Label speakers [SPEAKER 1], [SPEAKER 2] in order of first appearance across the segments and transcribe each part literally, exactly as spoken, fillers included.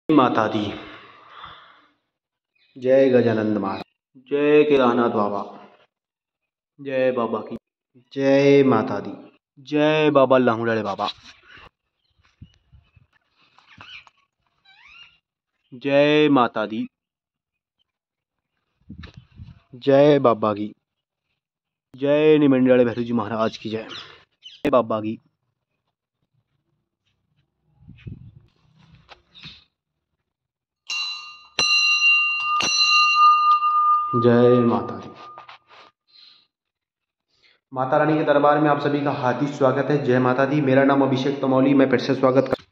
[SPEAKER 1] माता दी। जय गजानंद महाराज, जय केदारनाथ बाबा, जय बाबा की, जय माता दी, जय बाबा लाहुड़े बाबा, जय माता दी, जय बाबा की, जय निमंडले भैरू जी महाराज की जय, जय बाबा की, जय माता दी। माता रानी के दरबार में आप सभी का हार्दिक स्वागत है। जय माता दी। मेरा नाम अभिषेक तमौली, मैं फिर से स्वागत कर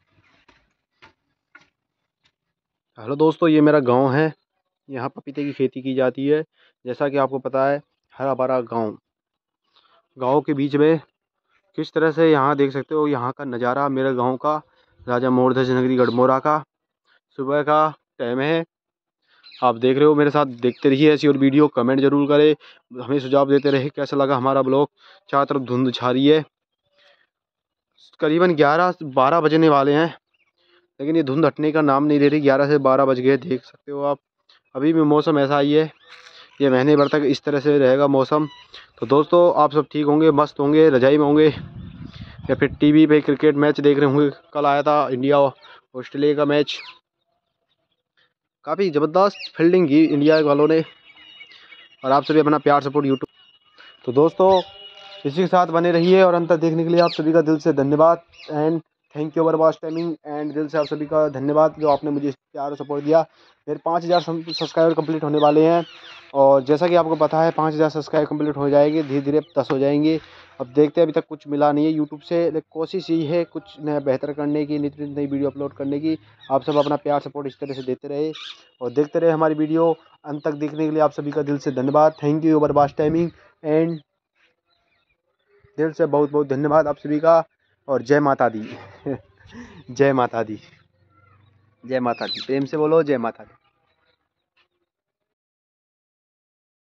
[SPEAKER 1] हेलो दोस्तों, ये मेरा गांव है। यहाँ पपीते की खेती की जाती है। जैसा कि आपको पता है, हरा भरा गांव गांव के बीच में किस तरह से यहाँ देख सकते हो यहाँ का नज़ारा, मेरे गांव का, राजा मोरध्वज नगरी गढ़मोरा का। सुबह का टाइम है, आप देख रहे हो मेरे साथ। देखते रहिए ऐसी और वीडियो, कमेंट जरूर करें, हमें सुझाव देते रहे कैसा लगा हमारा ब्लॉग। चारों तरफ धुंध छा रही है, करीबन ग्यारह बारह बजने वाले हैं, लेकिन ये धुंध हटने का नाम नहीं ले रही। ग्यारह से बारह बज गए, देख सकते हो आप। अभी भी मौसम ऐसा ही है, ये महीने भर तक इस तरह से रहेगा मौसम। तो दोस्तों, आप सब ठीक होंगे, मस्त होंगे, रजाई में होंगे, या फिर टीवी पे क्रिकेट मैच देख रहे होंगे। कल आया था इंडिया ऑस्ट्रेलिया का मैच, काफ़ी ज़बरदस्त फील्डिंग की इंडिया वालों ने, और आप सभी अपना प्यार सपोर्ट यूट्यूब। तो दोस्तों, इसी के साथ बने रहिए, और अंत तक देखने के लिए आप सभी का दिल से धन्यवाद and thank you for watch timing. And दिल से आप सभी का धन्यवाद जो आपने मुझे प्यार और सपोर्ट दिया। मेरे पाँच हज़ार सब्सक्राइबर कंप्लीट होने वाले हैं, और जैसा कि आपको पता है पाँच हज़ार सब्सक्राइबर कंप्लीट हो जाएंगे, धीरे धीरे दस हो जाएंगे। अब देखते हैं, अभी तक कुछ मिला नहीं है यूट्यूब से, लेकिन कोशिश यही है कुछ नया बेहतर करने की, नित्य नई वीडियो अपलोड करने की। आप सब अपना प्यार सपोर्ट इस तरह से देते रहे और देखते रहे हमारी वीडियो। अंत तक देखने के लिए आप सभी का दिल से धन्यवाद। Thank you for watch timing and दिल से बहुत बहुत धन्यवाद आप सभी का। और जय माता दी। जय माता दी, जय माता दी, प्रेम से बोलो जय माता दी।